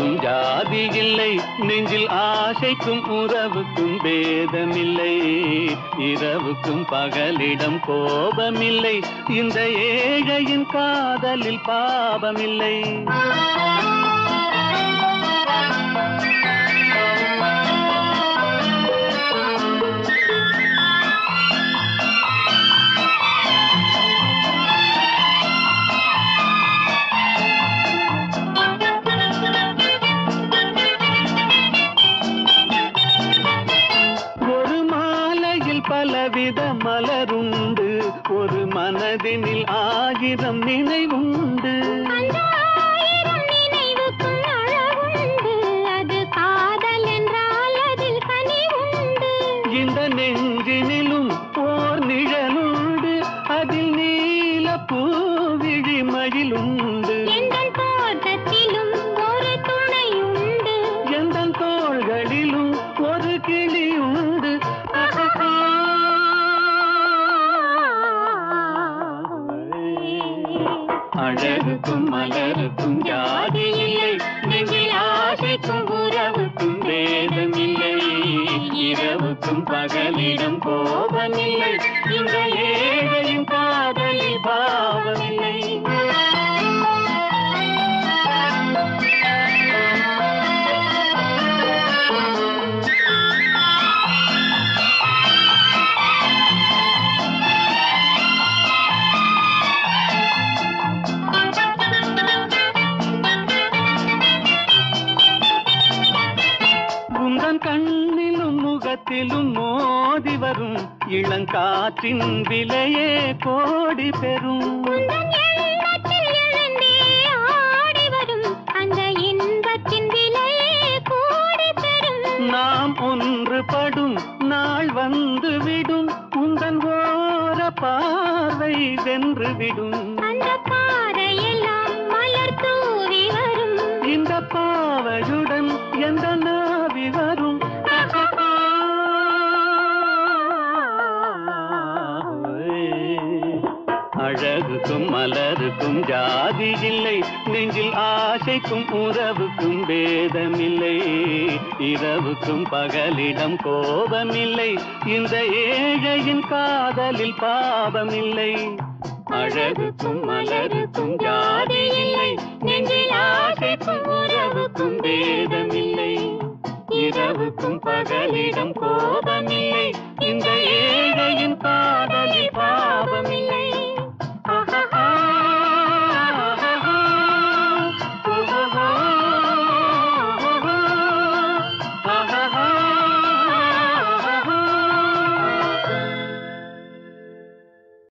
மலருக்கும் ஜாதி இல்லை, நெஞ்சில் ஆசைக்கும் உறவுக்கும் பேதமில்லை. இரவுக்கும் பகலிடம் கோபமில்லை, இந்த ஏழையின் காதலில் பாவமில்லை. பலவித மலருண்டு, ஒரு மனதினில் 1000 நினைவுண்டு. அது காதல் என்றால் அதில் கனிவுண்டு. இந்த நெஞ்சினிலும் ஓர் நிழலுண்டு, அதில் நீல பூவிழி மயிலுண்டு. எந்தன் தோட்டத்திலும் ஒரு துணையுண்டு, எந்தன் தோள்களிலும் ஒரு கிளியுண்டு. அழகுக்கும் மலருக்கும் ஜாதி இல்லை, நெஞ்சில் ஆசைக்கும் உறவுக்கும் வேதமில்லை. இரவுக்கும் பகலிடம் கோபமில்லை, இந்த ஏழையின் காதலில் பாவமில்லை. கண்ணிலும் முகத்திலும் மோதி வரும் இளங்காற்றின் விலையே கோடி பெறும். அந்த இன்பத்தின் விலையே கோடி பெறும். நாம் ஒன்றுபடும் நாள் வந்து விடும், உந்தன் ஓர பார்வை வென்று விடும். அந்த பாறையெல்லாம் மலர் தூவி வரும், இந்த பாவையுடன் எந்த நாவி வரும். அழகுக்கும் மலருக்கும் ஜாதி இல்லை, நெஞ்சில் ஆசைக்கும் உறவுக்கும் பேதமில்லை. இரவுக்கும் பகலிடம் கோபமில்லை, இந்த ஏழையின் காதலில் பாவமில்லை. அழகுக்கும் மலருக்கும் ஜாதி இல்லை, நெஞ்சில் ஆசைக்கும் உறவுக்கும் பேதமில்லை. இரவுக்கும் பகலிடம் கோபமில்லை, இந்த ஏழையின் காதலில்